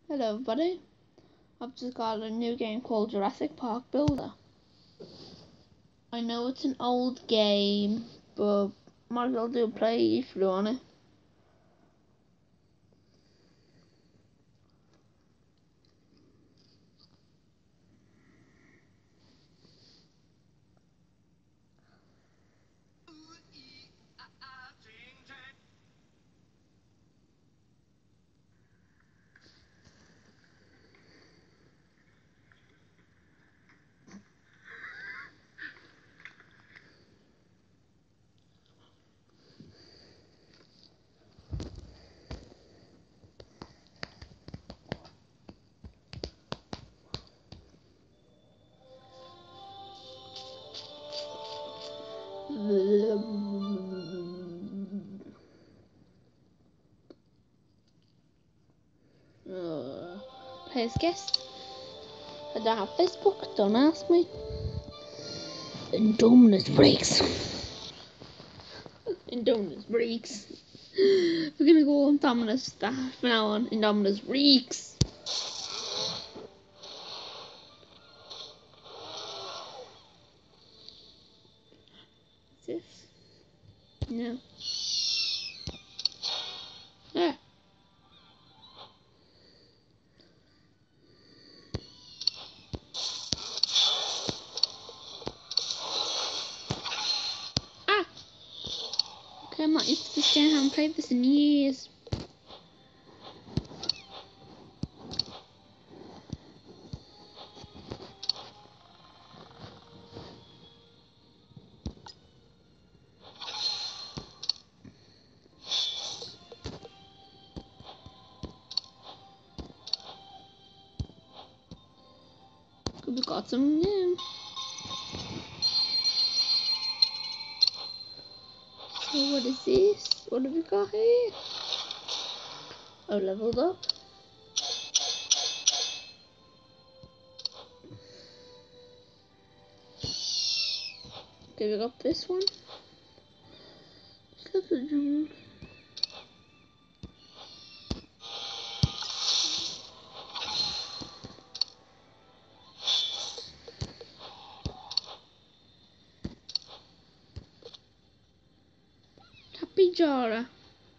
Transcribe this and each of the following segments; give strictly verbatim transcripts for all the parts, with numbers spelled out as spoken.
Hello everybody, I've just got a new game called Jurassic Park Builder. I know it's an old game, but might as well do a playthrough on it. Uh, players guest. I don't have Facebook, don't ask me. Indominus breaks. Indominus breaks. We're gonna go on Dominus staff from now on. Indominus reeks. What's this? No. Yeah. Ah! Okay, I'm not used to this game. I haven't played this in years. We got some new. So what is this? What have we got here? Oh, leveled up. Okay, we got this one. Let's look at the Happy Jara.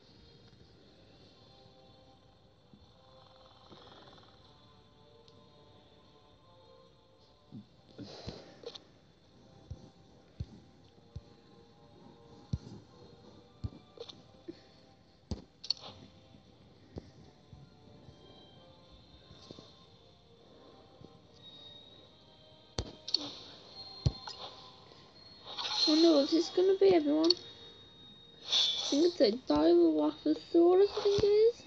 I wonder what this is gonna be, everyone. I think it's a Dilophosaurus, I think it is.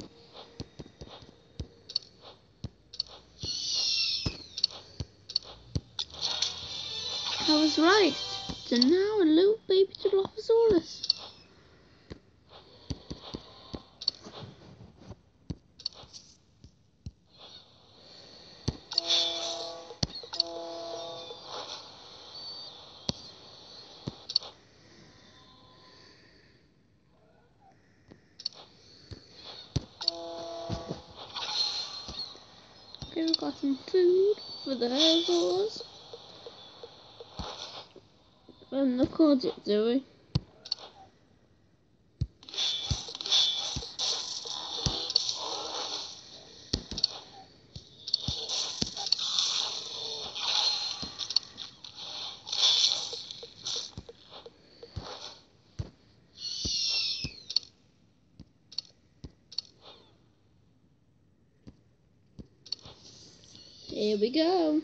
I was right. So now a little baby Dilophosaurus. Okay, we've got some food for the herbivores. And the cards it, do we? Here we go.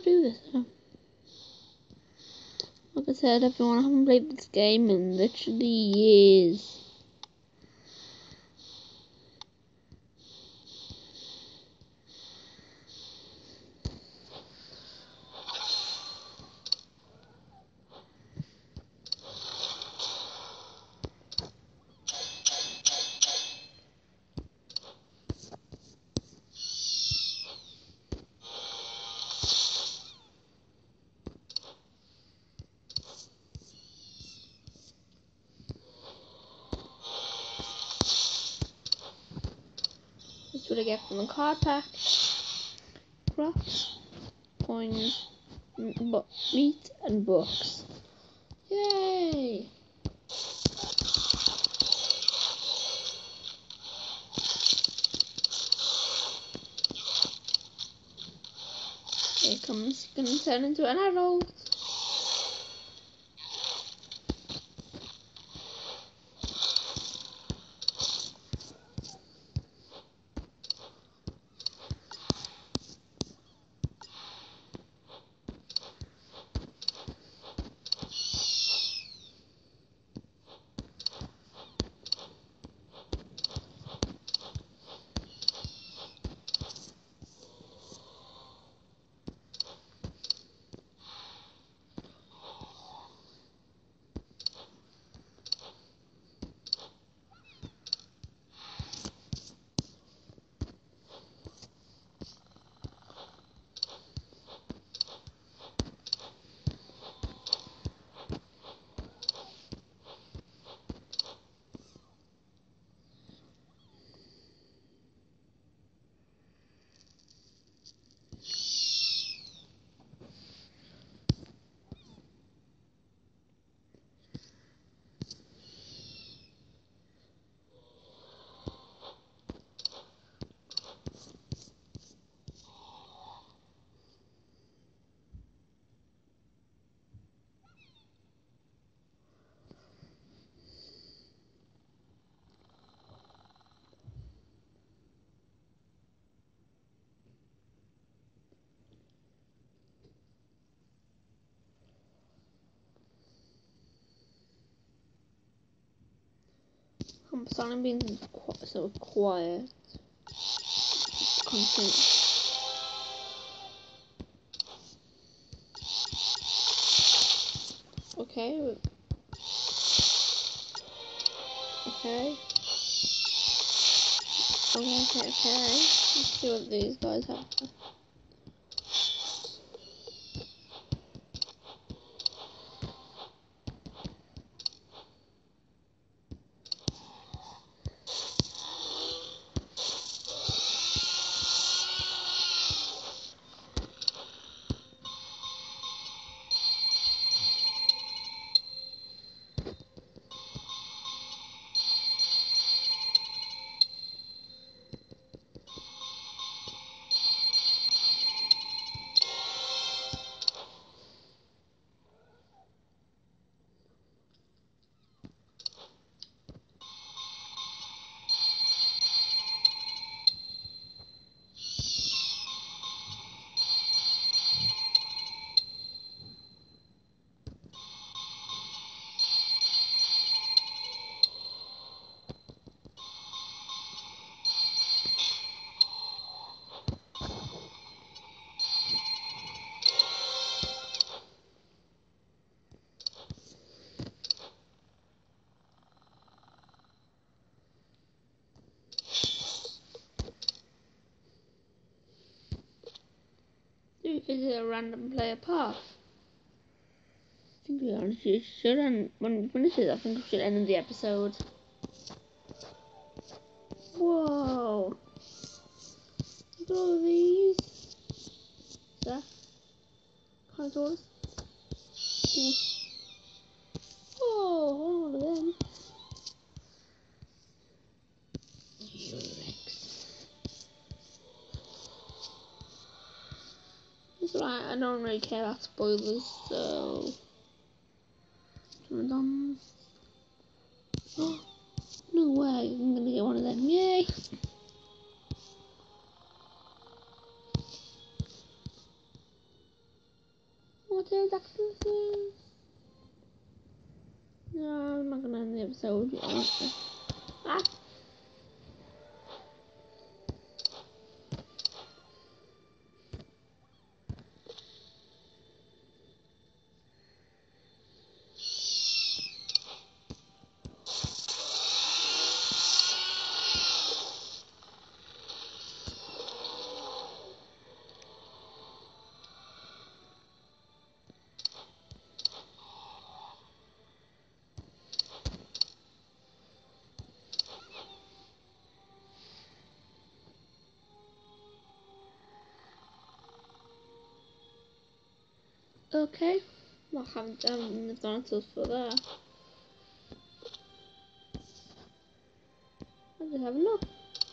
to do this. Um, like I said, everyone, I haven't played this game in literally years. That's what I get from the card pack. Crops, coins, bu meat, and books. Yay! Here comes, gonna turn into an adult. I'm sorry I'm being qu so quiet. Content. Okay. Okay. Okay, okay, okay. Let's see what these guys have. Do you visit a random player path? I think we honestly should end, when we finish it, I think we should end the episode. Whoa! Look at all these. There. Contours. Whoa, one of them. It's alright, I don't really care about spoilers, so... Done. Oh, no way, I'm gonna get one of them, yay! episode. Yeah. Ah. Okay, well, I haven't done the dinosaurs for that. I just have enough.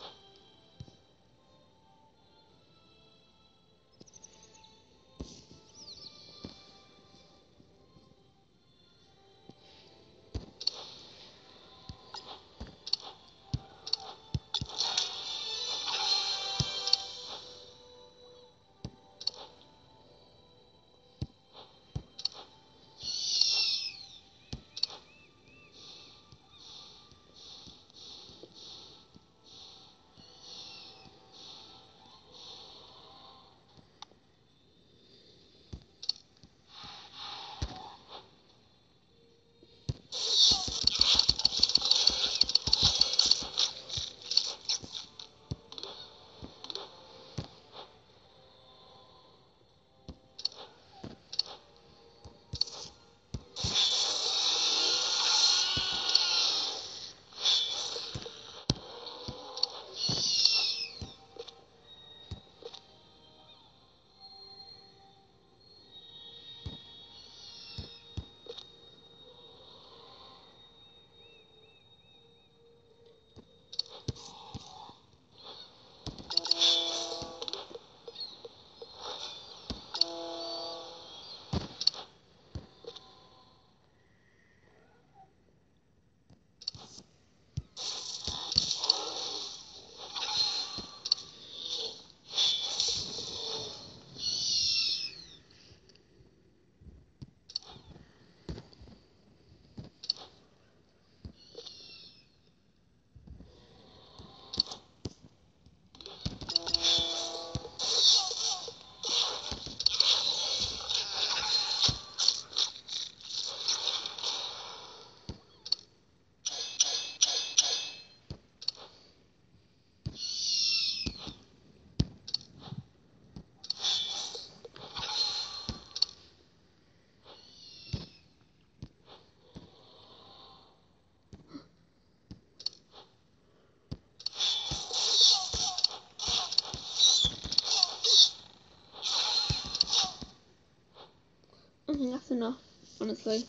I think that's enough, honestly.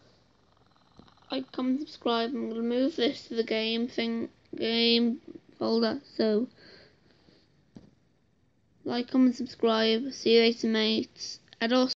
Like, comment, subscribe. I'm gonna move this to the game thing, game folder. So, like, comment, subscribe. See you later, mates. And also.